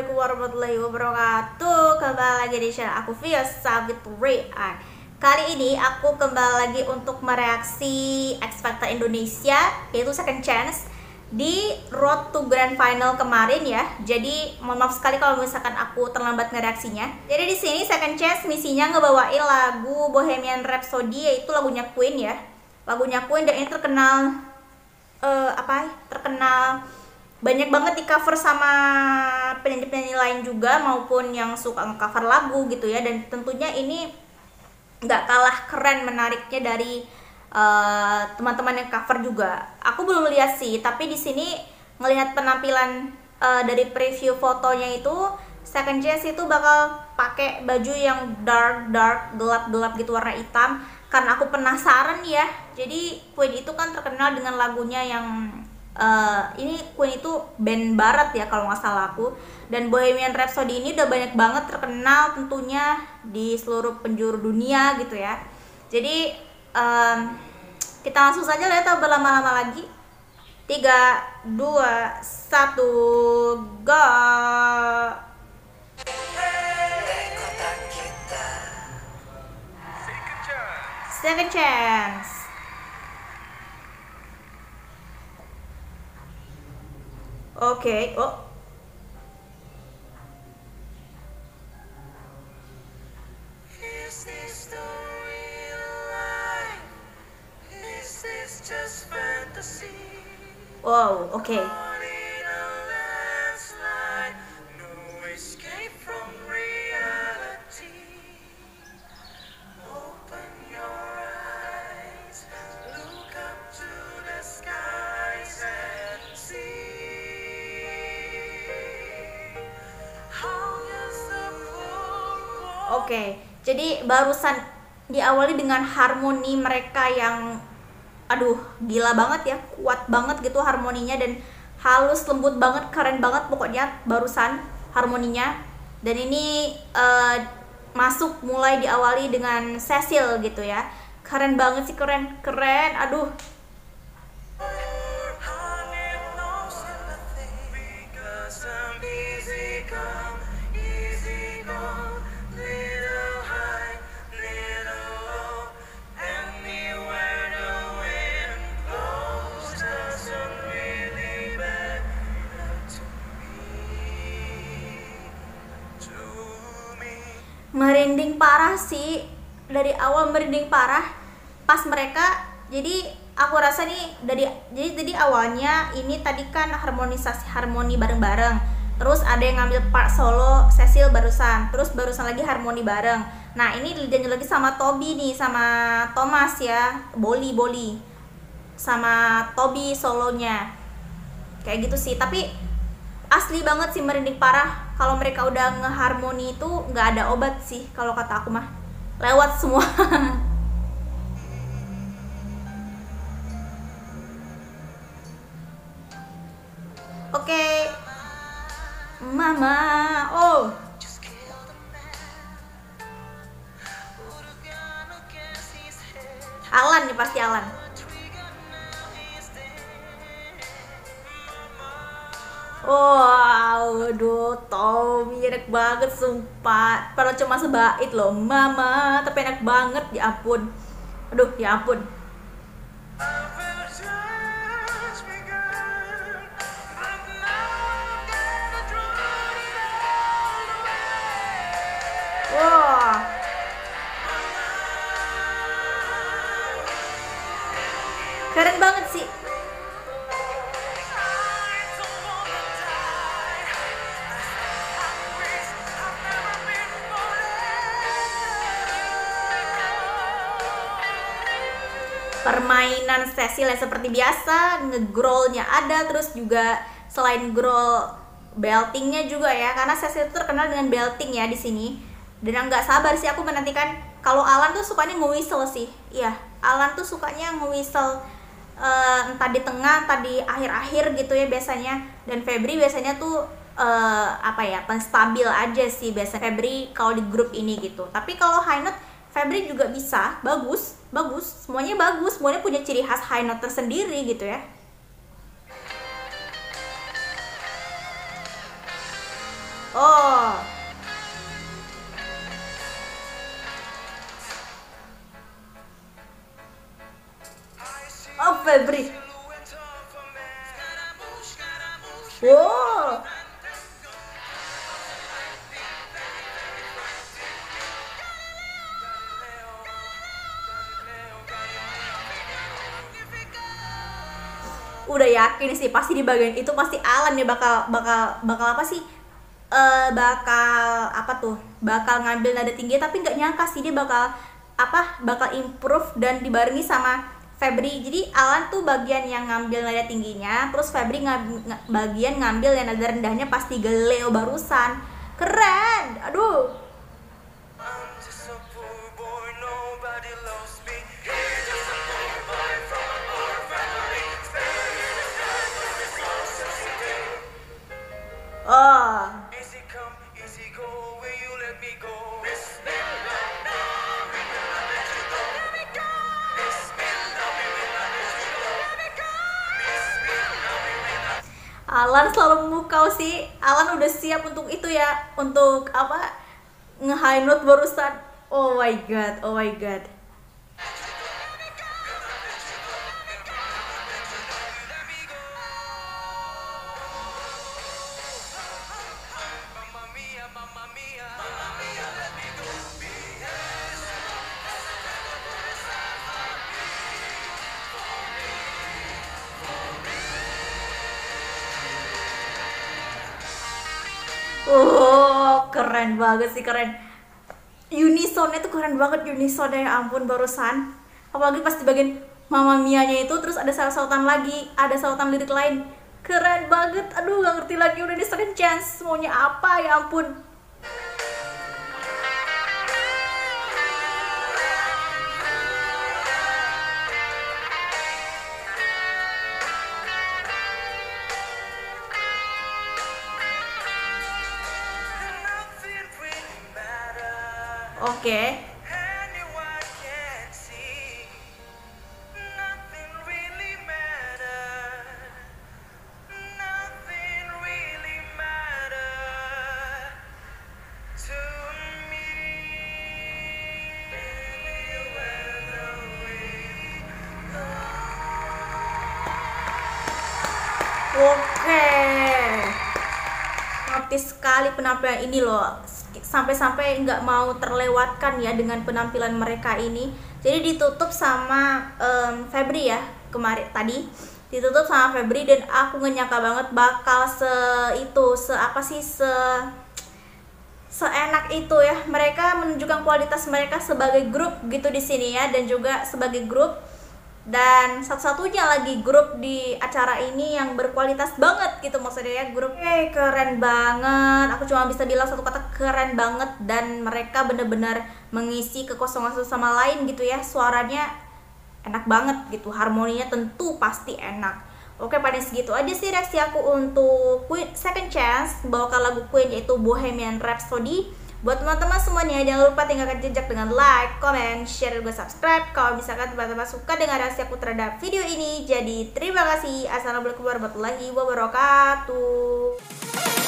Assalamualaikum warahmatullahi wabarakatuh. Kembali lagi di channel aku Via Sabit React. Kali ini aku kembali lagi untuk mereaksi X Factor Indonesia, yaitu Second Chance di Road to Grand Final kemarin ya. Jadi mohon maaf sekali kalau misalkan aku terlambat ngereaksinya. Jadi di sini Second Chance misinya ngebawain lagu Bohemian Rhapsody, yaitu lagunya Queen ya. Lagunya Queen, dan ini terkenal terkenal banyak banget di cover sama penyanyi-penyanyi lain juga, maupun yang suka nge-cover lagu gitu ya. Dan tentunya ini nggak kalah keren menariknya dari teman-teman yang cover juga. Aku belum lihat sih, tapi di sini ngelihat penampilan dari preview fotonya itu Second Chance itu bakal pakai baju yang dark gelap gitu, warna hitam. Karena aku penasaran ya. Jadi Queen itu kan terkenal dengan lagunya yang ini Queen itu band barat ya kalau nggak salah aku. Dan Bohemian Rhapsody ini udah banyak banget terkenal tentunya di seluruh penjuru dunia gitu ya. Jadi kita langsung saja lihat tanpa berlama-lama lagi. 3, 2, 1, go. Second Chance. Oke, oh. Wow, oke. Oke, jadi barusan diawali dengan harmoni mereka yang aduh gila banget ya, kuat banget gitu harmoninya, dan halus lembut banget, keren banget pokoknya barusan harmoninya. Dan ini masuk mulai diawali dengan Cecil gitu ya, keren banget sih, keren, aduh. Merinding parah sih, dari awal merinding parah pas mereka. Jadi aku rasa nih jadi awalnya ini tadi kan harmoni bareng-bareng, terus ada yang ngambil part solo Cecil barusan, terus barusan lagi harmoni bareng. Nah ini dilanjut lagi sama Toby nih, sama Thomas ya, Bolly sama Toby solonya kayak gitu sih. Tapi asli banget sih merinding parah. Kalau mereka udah ngeharmoni itu nggak ada obat sih kalau kata aku mah, lewat semua. Oke, Mama, oh. Alan nih, pasti Alan. Wow, aduh, Tommy enak banget sumpah. Padahal cuma sebait loh, Mama, tapi enak banget, ya ampun. Aduh, ya ampun. Wah. Keren banget sih. Permainan Cecil yang seperti biasa, ngegrowlnya ada, terus juga selain growl, beltingnya juga ya, karena Cecil itu terkenal dengan belting ya di sini. Dan nggak sabar sih aku menantikan. Kalau Alan tuh sukanya nge-whistle sih, iya, Alan tuh sukanya nge-whistle, entah di tengah, entah di akhir-akhir gitu ya biasanya. Dan Febri biasanya tuh penstabil aja sih biasa Febri kalau di grup ini gitu. Tapi kalau high note Febri juga bisa, bagus, semuanya punya ciri khas high note tersendiri gitu ya. Oh. Oh, Febri. Wow. Udah yakin sih pasti di bagian itu pasti Alan nih bakal apa sih, bakal apa tuh, bakal ngambil nada tinggi, tapi nggak nyangka sih dia bakal improve dan dibarengi sama Febri. Jadi Alan tuh bagian yang ngambil nada tingginya, terus Febri bagian ngambil yang nada rendahnya pas di Galileo barusan. Keren, aduh. Oh. Alan selalu memukau sih. Alan udah siap untuk itu ya, untuk apa, nge-high note barusan. Oh my god, oh my god. Oh, keren banget sih, keren. Unisonnya tuh keren banget, unisonnya ya ampun barusan. Apalagi pas di bagian Mama Mia-nya itu terus ada sautan lagi, ada sautan lirik lain. Keren banget. Aduh, gak ngerti lagi udah di second chance maunya apa ya ampun. Oke. Oke. Notice sekali penampilan ini loh. Sampai-sampai nggak mau terlewatkan ya dengan penampilan mereka ini. Jadi ditutup sama Febri ya kemarin tadi. Ditutup sama Febri dan aku nggak nyangka banget bakal seenak itu ya. Mereka menunjukkan kualitas mereka sebagai grup gitu di sini ya, dan juga sebagai grup. Dan satu-satunya lagi grup di acara ini yang berkualitas banget gitu maksudnya ya, grup keren banget. Aku cuma bisa bilang satu kata, keren banget. Dan mereka bener-bener mengisi kekosongan satu sama lain gitu ya. Suaranya enak banget gitu, harmoninya tentu pasti enak. Oke, pada segitu aja sih reaksi aku untuk Queen Second Chance membawakan lagu Queen yaitu Bohemian Rhapsody. Buat teman-teman semuanya, jangan lupa tinggalkan jejak dengan like, comment, share, dan juga subscribe kalau misalkan teman-teman suka dengan reaksi aku terhadap video ini. Jadi terima kasih. Assalamualaikum warahmatullahi wabarakatuh.